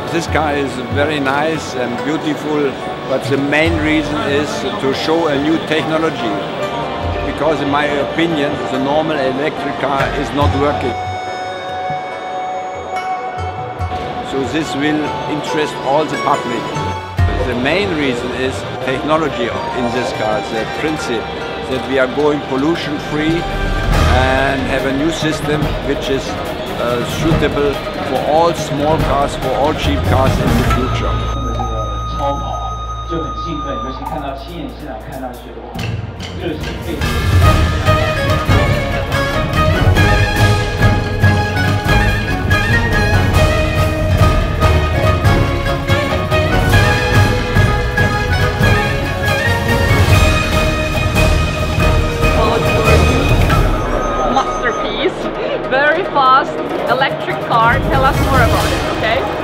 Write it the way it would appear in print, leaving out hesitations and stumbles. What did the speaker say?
This car is very nice and beautiful, but the main reason is to show a new technology. Because in my opinion, the normal electric car is not working. So this will interest all the public. The main reason is technology in this car, the principle that we are going pollution free and have a new system which is suitable for all small cars, for all cheap cars in the future. Masterpiece, very fast electric car. Tell us more about it, okay?